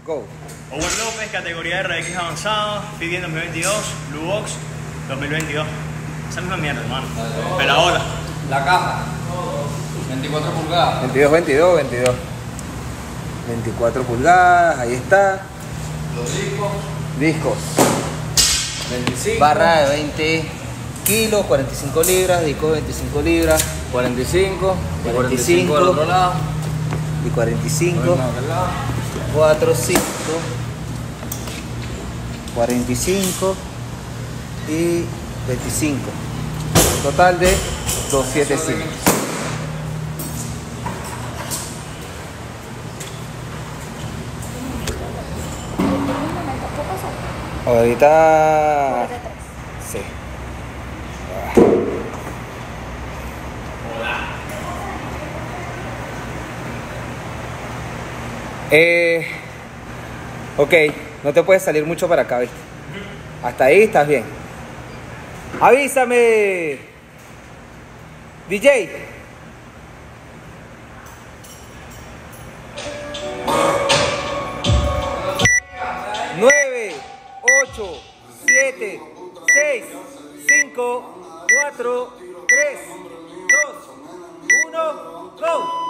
Go. Owen López, categoría RX avanzado, Fit 2022, Blue Box 2022. Esa misma mierda, hermano. Pelaola. La caja. 24 pulgadas. 22, 22, 22. 24 pulgadas, ahí está. Los discos. Discos. 25. Barra de 20 kilos, 45 libras, discos 25 libras. 45. 45 del otro lado. Y 45. Lo mismo de aquel lado. 4, 5. 45 y 25. Un total de 275. Ahorita. Sí. Ok, no te puedes salir mucho para acá, ¿viste? Hasta ahí estás bien. ¡Avísame! DJ. Nueve, 8, 7, 6, 5, 4, 3, 2, 1, go.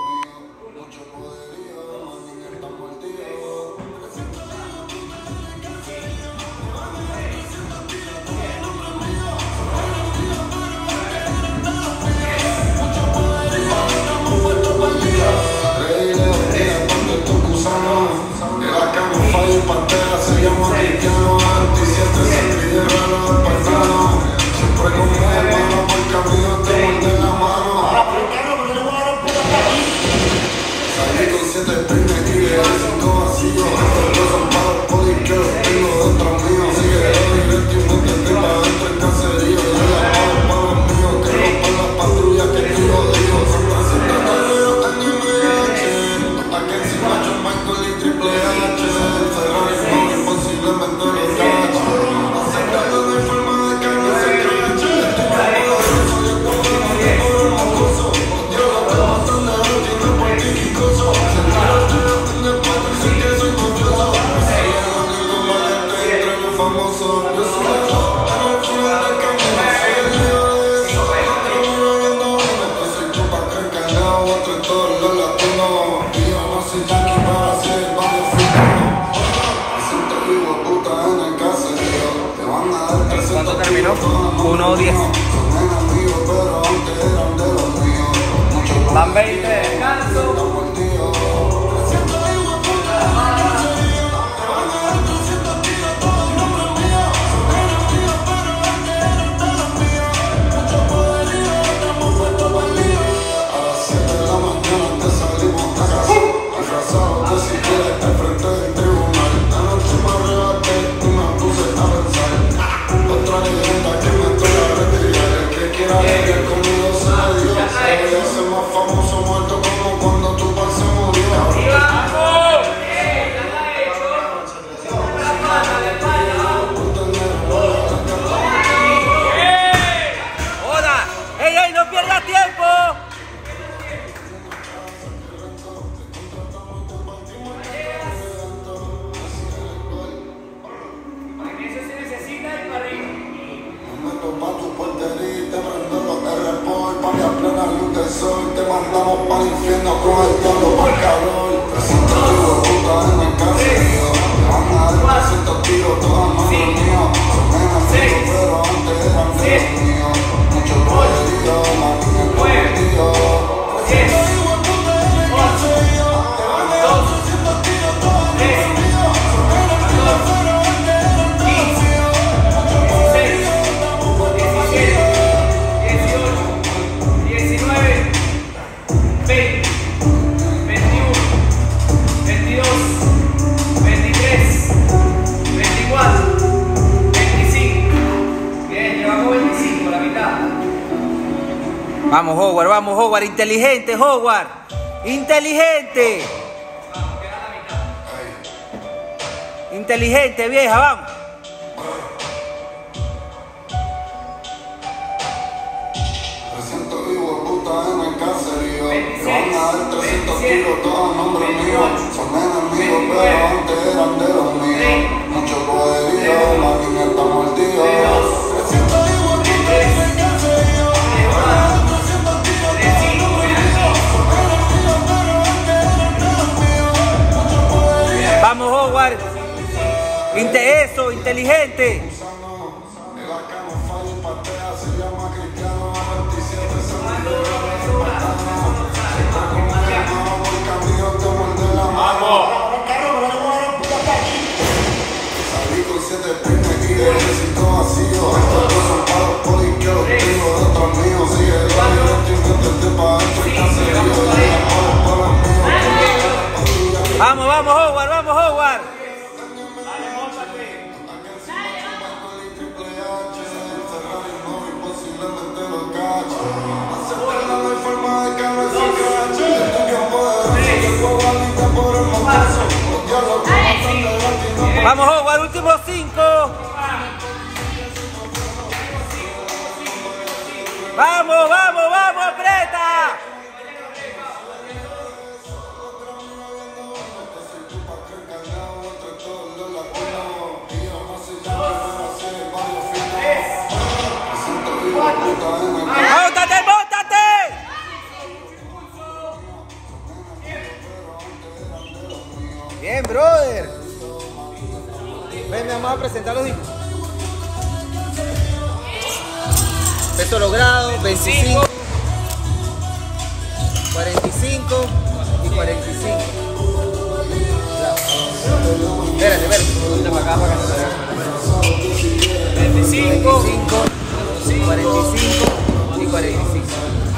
¿Cuánto terminó? 1:10. Van 20 de descanso. Te mandamos para el infierno con el diablo para el calor. 300 kilos de puta en el caserío. Me van a dar 300 kilos todas manos mías. Son menos amigos pero antes eran de los míos. Mucho poderío, máquina en poderío. 300 kilos de puta en el caserío. Te van a dar 300 kilos todas manos mías. Son menos amigos pero antes eran de los míos. Mucho poderío, estamos puestos para el 20, 21, 22, 23, 24, 25. Bien, llevamos 25, la mitad. Vamos, Howard, inteligente, Howard. Inteligente. Vamos, queda la mitad. Inteligente, vieja, vamos. en el caserío. Me van a dar 300 kilos, todos nombres míos. Son enemigos, pero antes Vamos, Howard. Eso, inteligente. Salí con 7 pines y el éxito vacío. Estos dos son para los polis que los tengo detrás mío. Sigue el baile, no estoy metiendo pa' dentro y caserío. Vamos, vamos, Howard, vamos, Howard. Vamos, Howard, últimos 5. Vamos, vamos, vamos, aprieta. ¡Móntate, móntate! Bien, brother. Ven, vamos a presentar los discos. Peso logrado, 25, 45 y 45. Espérate, espérate. 25, 45 y 45.